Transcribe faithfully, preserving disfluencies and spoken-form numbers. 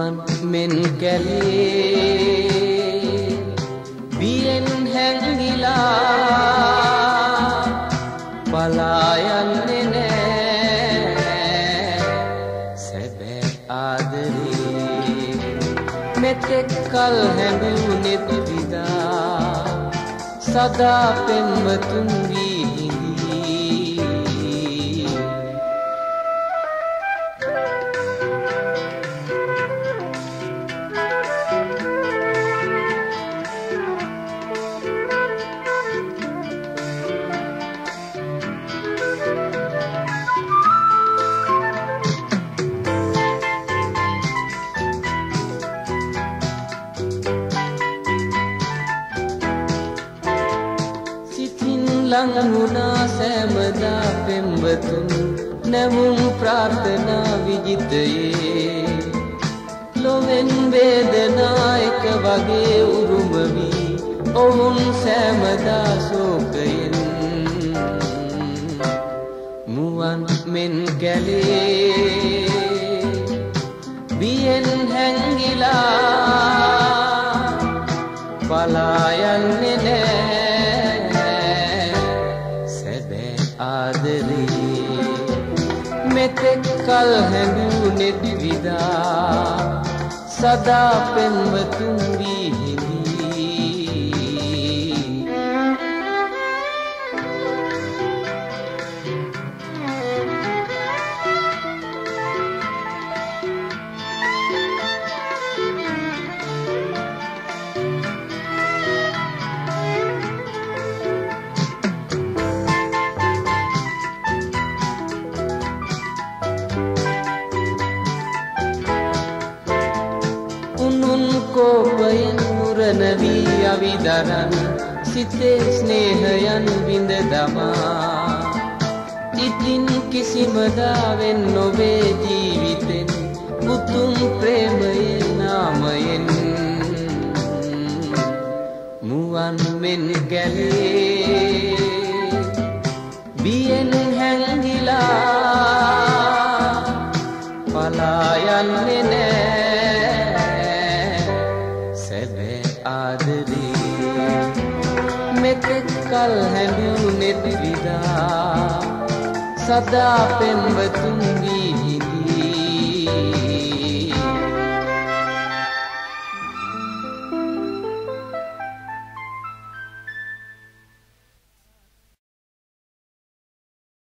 මුවන් මෙන් කැලේ බියෙන් හැංගිලා පලා යන්නේ නෑ සැබෑ ආදරේ මෙතෙක් කල් හැඬුනෙත් විදා සදා පෙම්වතුන් වී ලංගුණා සෑමදා පෙම්වතුන් නැවුම් ප්‍රාර්ථනා විජිතයේ ලොවෙන් වේදනා එක වගේ උරුම වී ඔවුන් සෑමදා ශෝකයෙන් මුවන් මෙන් කැලේ බියෙන් හැංගිලා පලා යන්නේ නෑ ආදරේ මෙතෙක් කල් හැඬුනෙත් විදා සදා පෙම්වතුන් වී කෝපයෙන් මුරණ වී අවිදරන් සිතේ ස්නේහයන් විඳ දමා ඉතින් කිසිම දාවෙන් නොවේ ජීවිතෙන් උතුම් ප්‍රේමයේ නාමයෙන් මුවන් මෙන් කැලේ බියෙන් හැංගිලා පලා යන්නේ නෑ ආදරේ මෙතෙක් කල් හැඬුනෙත් විදා සදා පෙම්වතුන්